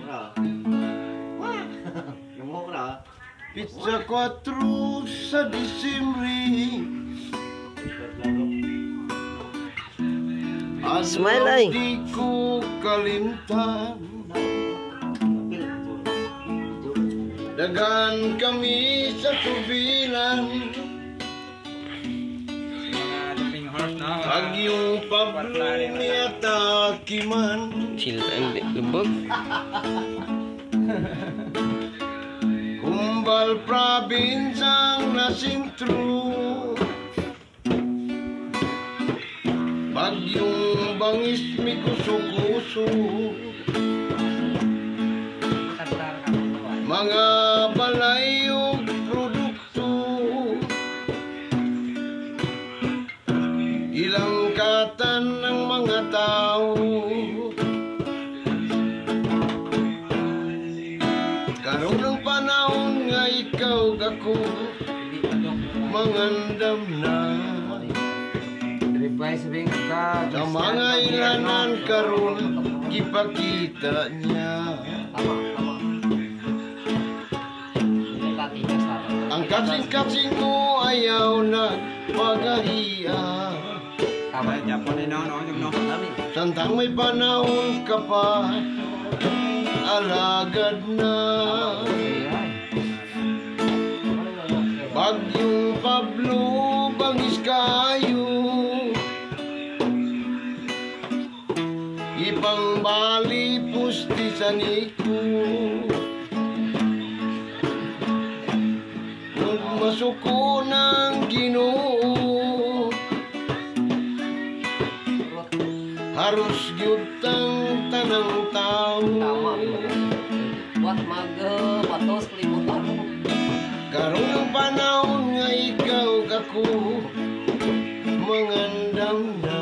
Pizza 4 sa Disimri. Smile ay. Di ko kalimtan. Dagan kami sa tubilan. Agyong Pablo niataki man. Chill and lubog. Kumbal province ang nasintro. Bagyong bangis mi kuso-kuso. Mga balay o produkto. Ilang katan ng mga tao. Karon ng panahon nga ikaw gako mangandam na. Sa mga ilanan karon gipakita niya. Ang kasing-kasing mo ayaw nagpagahiya. Santang may panahon ka pa, alagad na. Bagyong Pablo, bangis kayo. Ibang bali, pusti sa niko. Masuko ng Ginoo. Haros gyutang tanang tao. Buat patos kelimutan. Karon ang panahon nga ikaw kako mangandam na.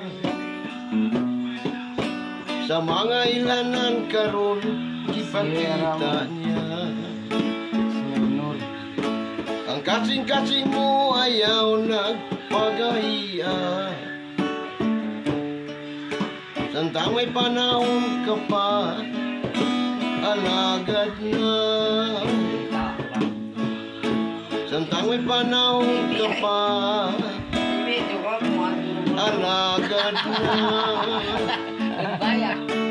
Sa mga ilanan karon gipakita niya. Ang kasing-kasing mo ayaw nagpagahiya. Santang may panahon ka pa, alagad na. Santang may panahon ka pa, alagad na.